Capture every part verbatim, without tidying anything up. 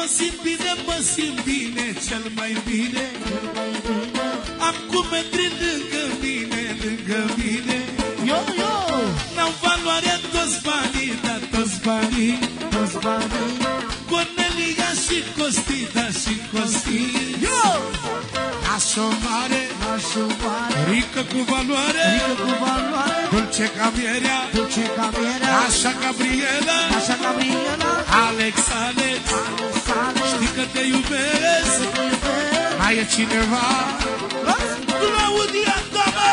simt bine, mă simt bine, cel mai bine. Am cu metri lângă mine, lângă mine. Yo, yo! N-au valoare toți banii, dar toți banii, toți banii. Cornelia și Costita și Costi. Yo! Nașo mare, nașo mare, rică cu valoare, rică cu valoare, dulce ca mierea, dulce ca mierea, așa Gabriela, așa Gabriela, Alex, Alex, Alex, Alex, știi că te iubesc, te iubesc. mai e cineva? Claudia, doamne!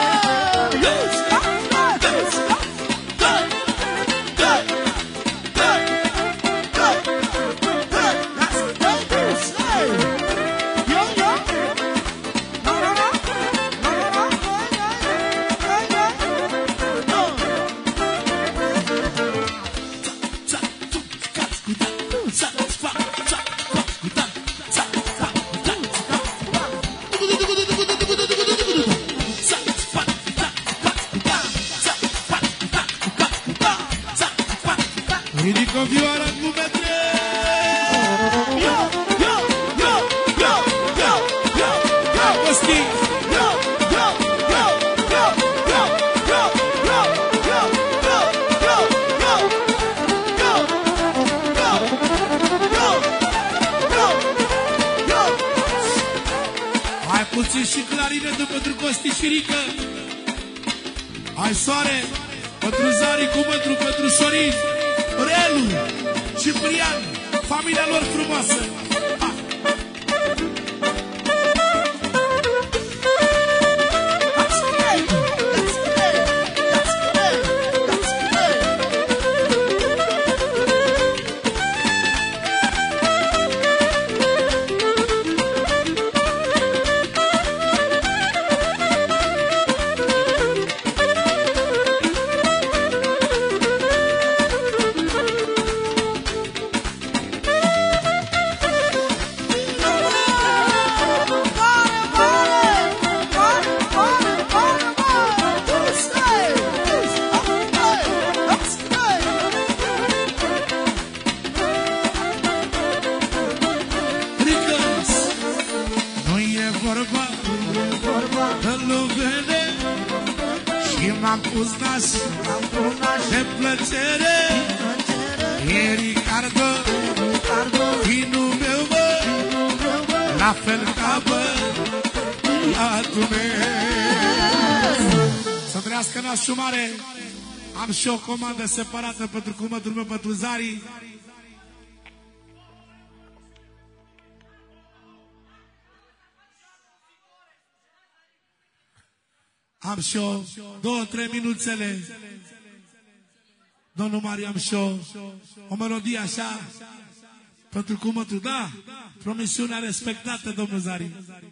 Ridică vioara cu metre. Yo, yo, yo, yo, yo, yo, yo, Costi. Yo, yo, yo, yo, yo, yo, yo, yo, yo, yo, yo, yo, yo, yo, yo, yo. Hai puțin și clarinetă pentru Costi și Rică. Hai soare, pentru Zari cu mătru, pentru Sorin, Relu, Ciprian, familia lor frumoasă. Ha. M-am pus nas de plăcere. E Ricardo, vinul meu, bă, la fel ca băiatul meu. Să trăiască nașul mare. Am și o comandă separată pentru cumătul meu, pentru Zari. Am și o două, trei minuțele. Domnul Mariu, am și o, o melodie așa pentru cumătul. Da, promisiunea respectată, domnul Zari.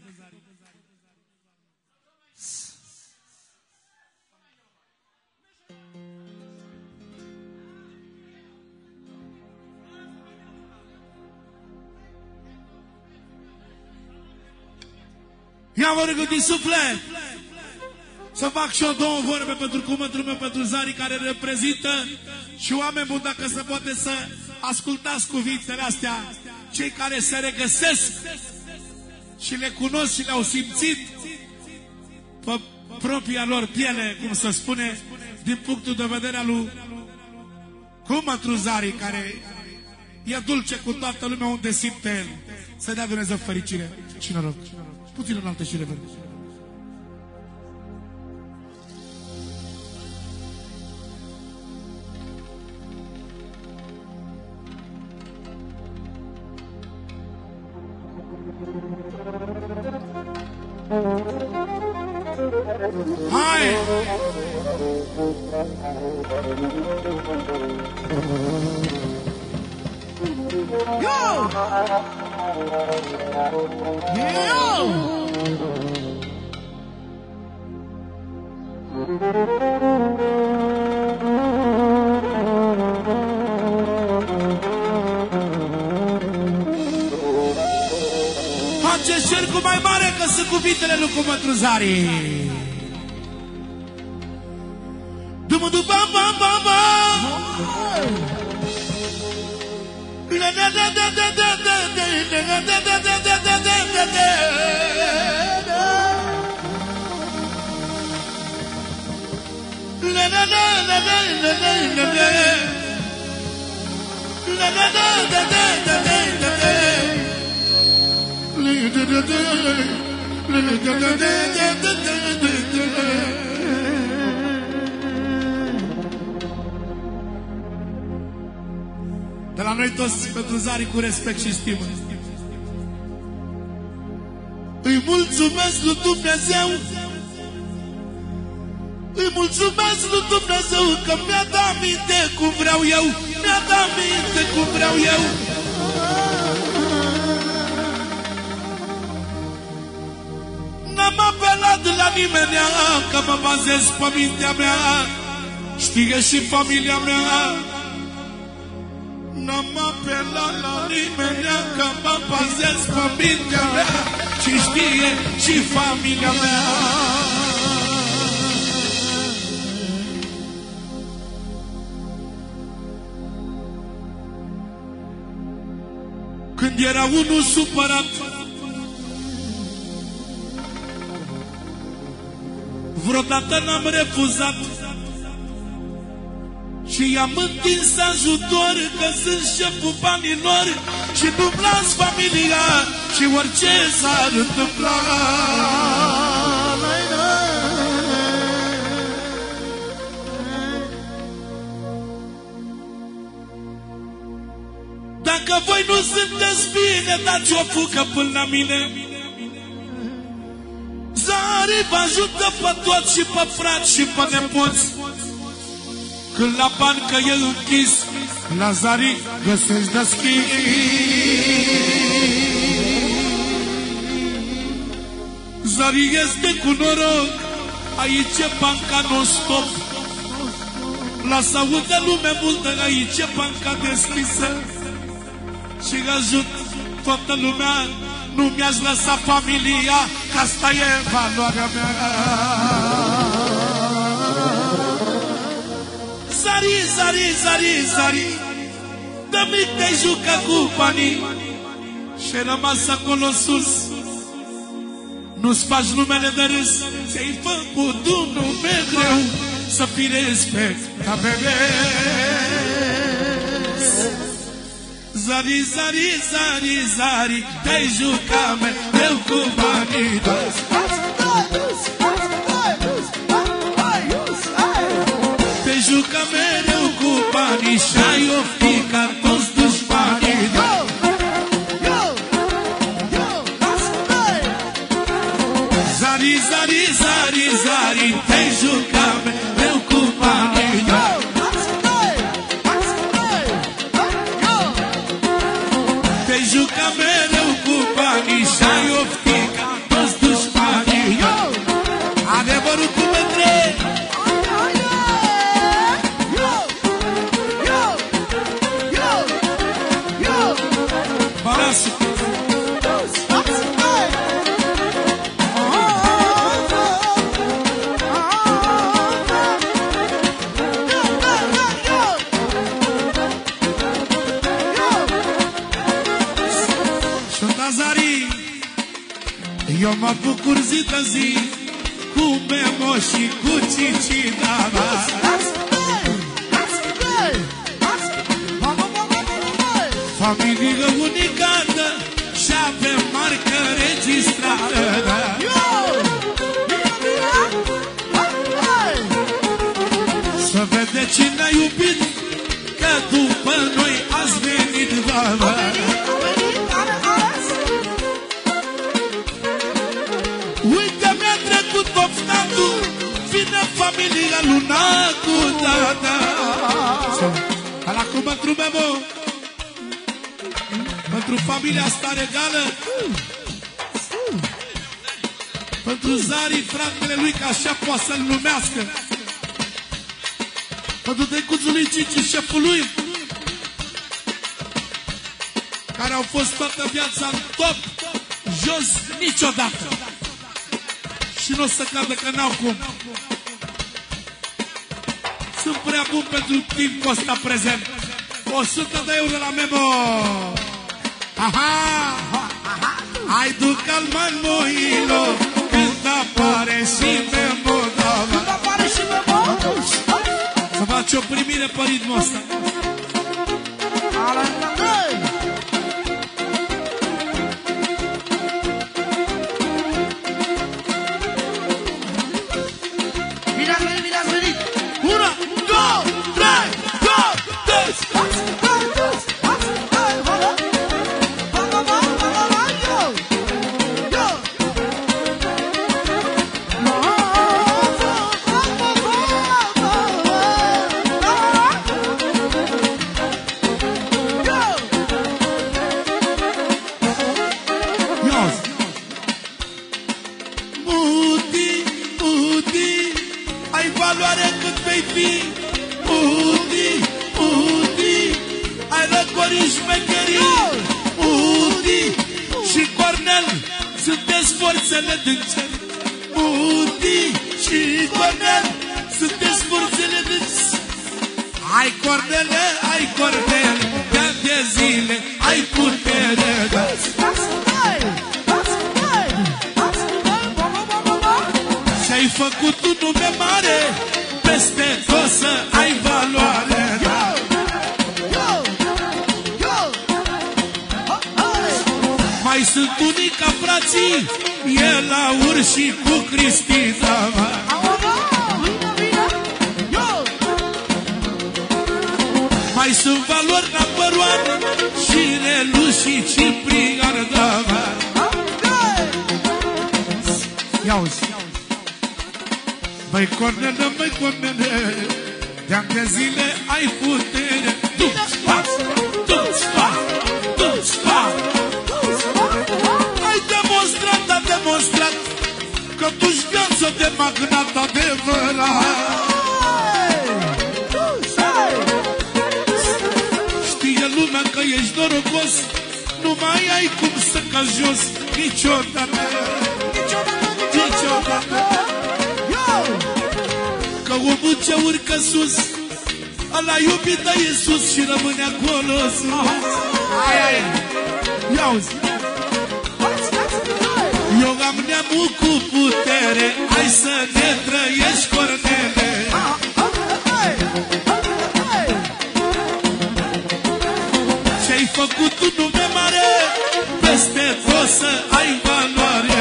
Ia vă rog din suflet să fac și o două vorbe pentru cumătul meu, pentru Zari, care reprezintă și oameni buni, dacă se poate să ascultați cuvintele astea, cei care se regăsesc și le cunosc și le-au simțit pe propria lor piele, cum se spune, din punctul de vedere al lui cumătul Zari, care e dulce cu toată lumea unde simte el. Să dea Dumnezeu fericire și noroc. Puțin în alte și rever. Hai! Yo! Yo! Faceți cercul mai mare, că sunt cuvintele lui cumătul Zari. Du-mu-du bam bam bam bam. La da da da da da da. De la noi toți pentru Zari cu respect și stimă. Îi mulțumesc lui Dumnezeu, îi mulțumesc lui Dumnezeu că mi-a dat aminte cum vreau eu, mi-a dat aminte cum vreau eu. N-am apelat la nimeni că mă bazez pe mintea mea, știe și familia mea. N-am apelat la nimeni că mă bazez pe mintea mea și știe și familia mea. Când era unul supărat, vreodată n-am refuzat și i-am întins ajutor, că sunt șeful banilor și nu-mi las familia și orice s-ar întâmpla. Dacă voi nu sunteți bine, dați o fugă până la mine. Zari vă ajută pe toți și pe frați și pe nepoți. Când la bancă e închis, la Zari găsești deschis. Zari este cu noroc, aici e banca non-stop. Lasă audă lume multă, aici e banca deschisă. Și ajut toată lumea, nu mi-aș lăsa familia, că asta e valoarea mea. Zari, Zari, Zari, Zari, de mic te juca cu banii și rămas acolo sus. Nu-ți faci numele de râs, ți-ai făcut un nume greu, să fii respectat, bebe. Zari, Zari, Zari, Zari, te-ai jucat mereu cu banii. Te jucat mereu cu banii și-ai ofticat toți dușmanii. Zari, Zari, Zari, Zari, te-ai jucat mereu cu banii. Te juca mereu cu banii și-ai ofticat toți dușmanii. Adevărul cu mândre. Barasu. Eu mă bucur zi de zi cu Memo și cu Cicina. Familie unicată și avem marcă registrată. Să vede cine a iubit, că după noi ați venit, doamnă. Uite, mi-a trecut oftatul, vine familia Lunacu, da, da. Ala cu pentru Memo, pentru familia asta regală, pentru Zari, fratele lui, că așa poate să-l numească, pentru tăicuțul lui Cici, șeful lui, care au fost toată viața în top, jos, niciodată. Și nu o să cadă, că n-au cum. Sunt prea bun pentru timpul ăsta prezent. o sută de euro la Memo. Aha! Ai duc al manmoilo când apare și pe Moldova. Când apare și pe Moldova. Să faci o primire pe ritmul ăsta. Bine ați venit, bine ați venit. Una, două, trei, două, deci! Valoare cât vei fi, Udi, Udi, ai răcorit șmecherii, Udi și Cornel, sunteți forțele din cer. Udi și Cornel, sunteți forțele din cer. Ai Cornele, ai Cornel, de-ani de zile, ai putere. Și-ai făcut un nume mare, peste tot să ai valoare. Mai sunt unii ca frații, el Aur și cu Cristina. Mai sunt valori number one, și Relu și Ciprian. Ia-uzi. Băi Cornele, băi Cornele, de-ani de zile ai putere. Du-ți pas, du-ți pas, du-ți pas. Ai demonstrat, a demonstrat că tu-și viață de magnat adevărat. Știe lumea că ești norocos, nu mai ai cum să cazi jos niciodată. Niciodată. Că omul ce urcă sus, ăla iubit de Iisus și rămâne acolo sus. Ai, ai, ia-uzi. Eu am neamul cu putere, hai să ne trăiești, Cornele. Ce-ai făcut un nume mare, peste tot să ai valoare.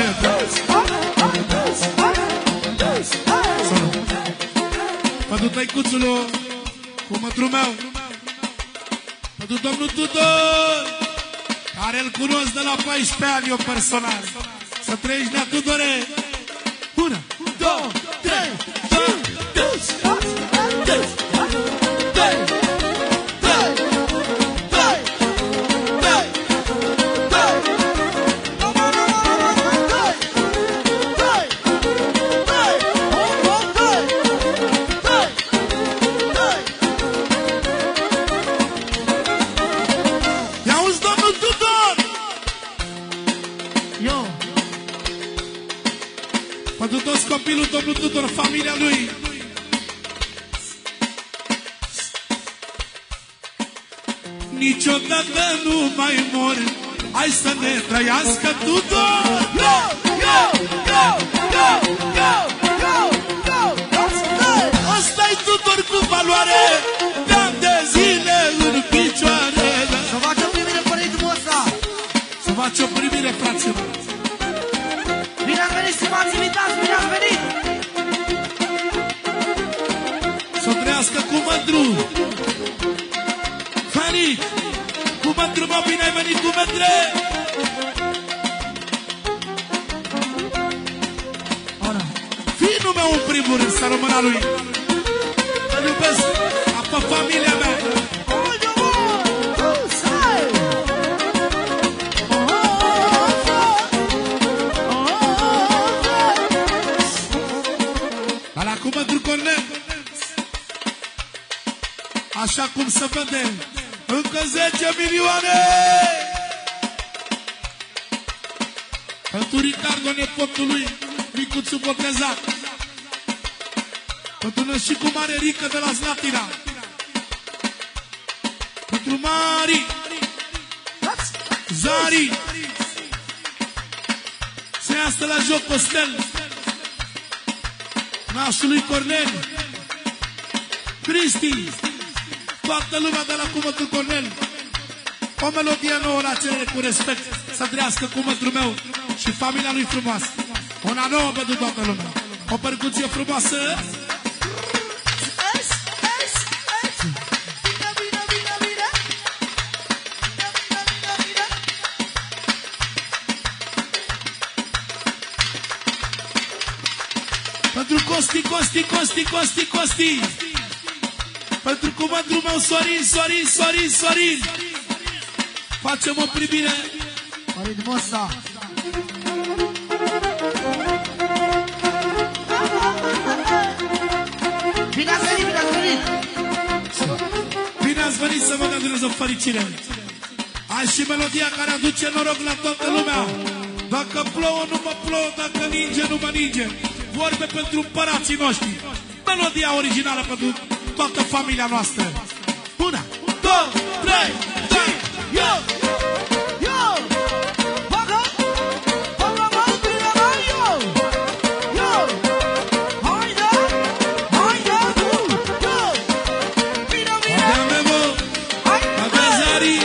Pentru tăicuțul cu mătru meu, pentru domnul Tudor, care îl cunosc de la paisprezece ani eu personal. Să trăiești, Nea Tudore. Una, două, trei, două, deci, deci, deci, pentru toți copilul domnul Tudor, familia lui. Niciodată nu mai mor, hai să ne trăiască Tudor. Yo, yo, yo, yo, yo, yo, yo. Ăsta-i Tudor cu valoare, de-ani de zile în picioare. Să faci o primire pe ritmul ăsta. Să faci o primire, fraților. Bine ați venit, stimați invitați, bine ați venit! Să trăiască cu mândru! Fani! Cu mândru, mă, bine ai venit cu mândre! Fiul meu, în primul rând, să rămână lui! Îl iubesc, apă familia mea! Cu mândru Cornel, așa cum se vede, încă zece milioane! Pentru Ricardo, nepotul lui, micuțul botezat. Pentru nășicul mare Rică de la Slatina. Pentru Mari, Zari. Se iasă la joc Costel. Nașul lui Cornel. Cristi. Toată lumea de la Cuvântul Cornel. O melodie nouă la cerere cu respect. Să trăiască cuvântul meu și familia lui frumoasă. Una nouă pentru toată lumea. O percuție frumoasă. Pentru Costi, Costi, Costi, Costi, Costi. Pentru cuvântul meu Sorin, Sorin, Sorin, Sorin. Facem o primire. Sorin Mosa. Bine ați venit, bine ați venit. Bine ați venit să vă dea Dumnezeu fericire. Ai și melodia care aduce noroc la toată lumea. Dacă plouă, nu mă plouă, dacă ninge, nu mă ninge. Vorbe pentru împărații noștri. Melodia originală pentru toată familia noastră. Una, două, trei, trei, yo! Yo! Bagă! Bagă, mă, bine, mă, yo! Yo! Haide! Haide, tu! Yo! Bine, bine! Adea Memo! Adea Zari!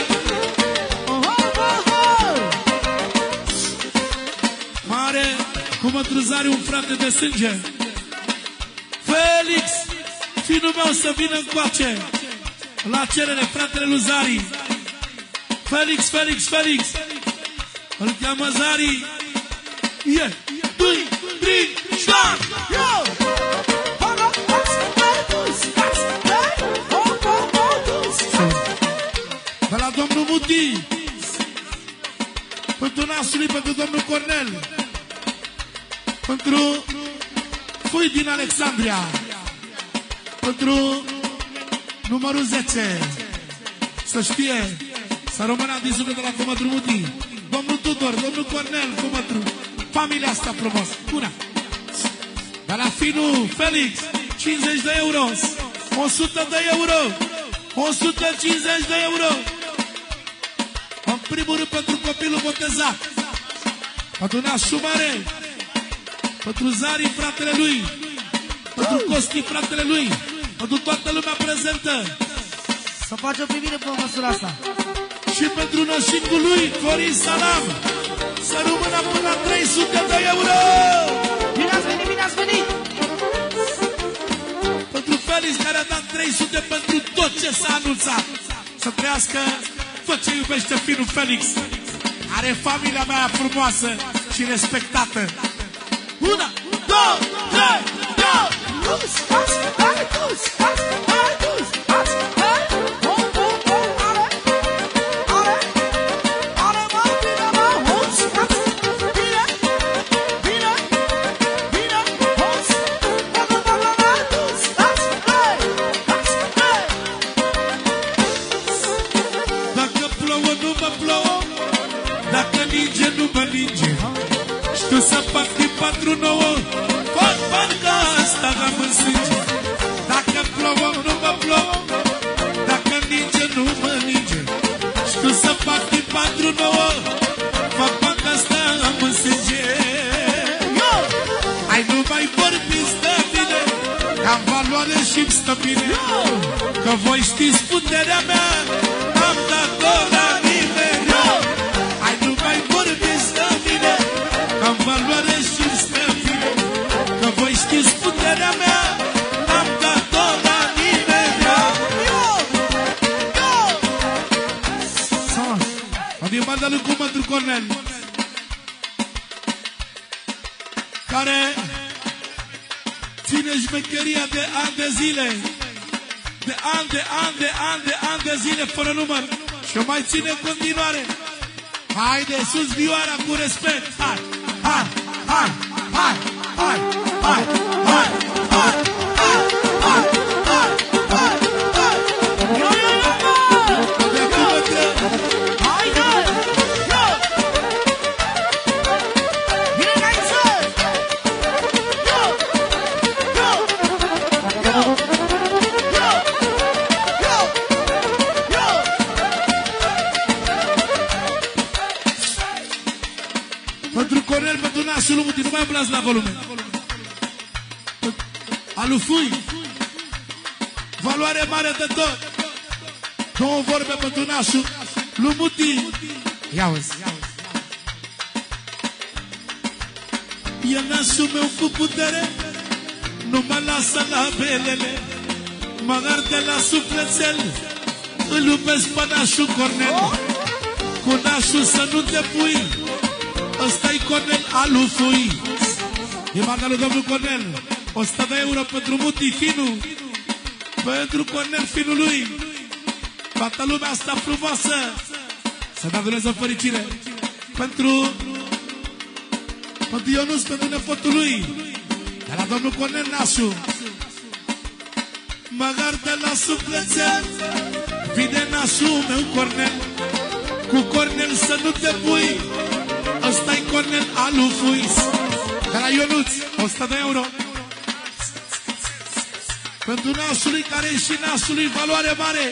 Mare, cum Zari, un frate de sânge. Felix! Finul meu să vină încoace. La cerere, fratele lui Zari. Felix, Felix, Felix. Îl cheamă Zari. Yeah. Doi, trei, start! Yo! De la domnul Muti. Pentru nasului, pentru domnul Cornel. Pentru fui din Alexandria. Pentru numărul zece. Să știe. Să rămână din suflet de la Cumătru Muti. Domnul Tudor, domnul Cornel, Cumătru. Familia asta frumos. Una. De la finul Felix. cincizeci de euro. o sută de euro. o sută cincizeci de euro. În primul rând pentru copilul botezat. Pentru nașul mare. Pentru Zari, fratele lui. Pentru Costi, fratele lui. Pentru toată lumea prezentă. Să faci o primire pe măsura asta. Și pentru noșingul lui, Corin Salam. Să rămână până la trei sute de euro. Bine ați venit, bine ați venit. Pentru Felix, care a dat trei sute pentru tot ce s-a anunțat. Să trăiască tot ce iubește finul Felix. Are familia mea frumoasă și respectată. Una, două, trei, două. Luz, pas, hai, luz, pas, hai, luz, pas, hai. Bom, bom, bom, ale, ale, ale, mă, bine, mă, luz, pas, bine, bine, bine, luz, bagă, bagă, mă, luz, pas, hai, pas, hai. Dacă plouă, nu mă plouă. Dacă ninge, nu mă ninge. Știu să fac din patru nouă. Fac parcă asta am în sânge. Dacă plouă, nu mă plouă. Dacă ninge, nu mă ninge. Știu să fac din patru nouă. Fac parcă asta am în sânge. Ai nu mai vorbiți de mine, că-am valoare și-mi stă bine. Că voi știți puterea mea, am dat-o la nimeni. Ai nu mai vorbiți de mine, că-am valoare și-mi stă bine. Că voi știți puterea mea, am dat-o la nimeni. Din banda lui Cumătru Cornel, care ține șmecheria de ani de zile, de ani, de ani, de ani, de ani de zile, fără număr, și o mai ține în continuare. Haide, sus vioara cu respect. Hai, hai, hai, hai, hai, hai, hai, hai, hai, hai, hai, hai, hai. Yo, yo, yo, yo! De Cumătru. Haide! Yo! Vine înainte! Yo! Yo! Yo! Yo! Yo! Yo! Cornel, pentru nasul lui Muti, nu mai umblați la volume. Alu Fui, valoare mare de tot. Două vorbe pentru nasul lui Muti. Ia-uzi. E nasul meu cu putere, nu mă lasă la belele, mă arde la sufletel, îl iubesc pe nașul Cornel. Cu nașul să nu te pui, ăsta-i Cornel Alu Fui. E marca lui domnul Cornel, o sută de euro pentru Muti, finul, pentru Cornel, finul lui. Toată lumea asta frumoasă, să dea Dumnezeu fericire. Pentru Pentru Ionuț, pentru nepotul lui, de la domnul Cornel Nașu. Măgar de la sufletel, vine nașul meu Cornel. Cu Cornel să nu te pui, ăsta-i Cornel Alu Fui. De la Ionuț, o sută de euro. Pentru nașului care e și nașului valoare mare.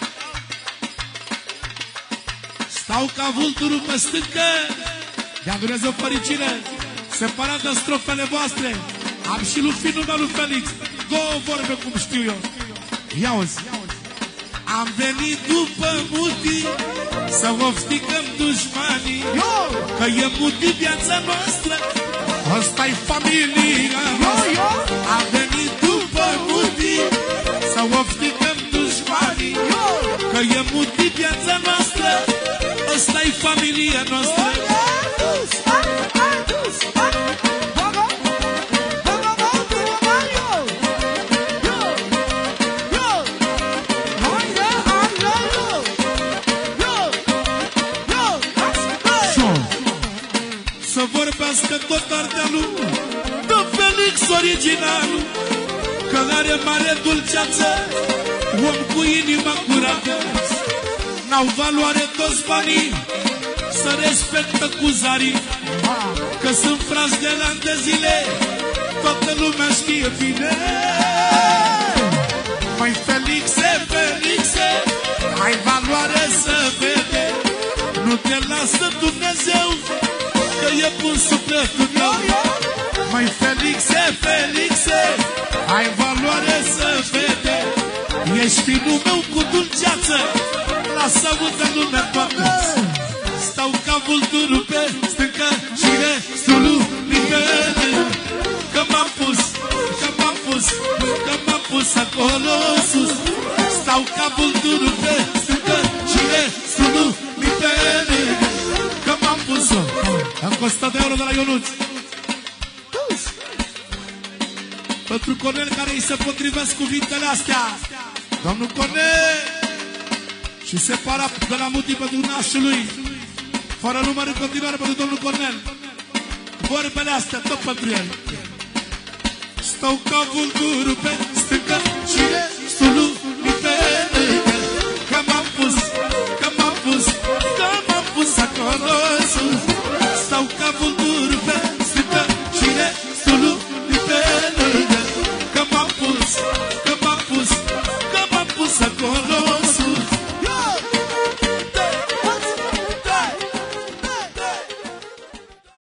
Stau ca vulturul pe stâncă, de-a Dumnezeu fericire. Separat de strofele voastre, am și lui finul meu lui Felix. Două vorbe cum știu eu. Ia-uzi. Am venit după Muti să ofticăm dușmanii, că e Muti viața noastră, ăsta-i familia noastră. Am venit după Muti să ofticăm dușmanii, că e Muti viața noastră, ăsta-i familia noastră. Să vorbească tot Ardealul de Felix originalul, că are mare dulceață, om cu inima curată. N-au valoare toți banii, să respectă cu zarii, că sunt frați de ani de zile, toată lumea știe bine. Măi Felixe, Felixe, ai valoare să vede, nu te lasă Dumnezeu, că e bun sufletul meu. Măi Felixe, Felixe, ai valoare să vede, ești finul meu cu dulceață, lasă audă lumea toată. Stau ca vulturul pe stâncă și restul lumii pe rând, că m-am pus, că m-am pus, că m-am pus acolo sus. Stau ca vulturul pe stâncă și restul lumii pe rând, că m-am pus-o. Încă o sută de euro de la Ionuț. Pentru Cornel care îi se potrivesc cuvintele astea. Domnul Cornel și separat de la Muti pentru nașul lui, fără număr în continuare pentru domnul Cornel. Vorbele astea tot pentru el. Stau ca vulturul pe stâncă și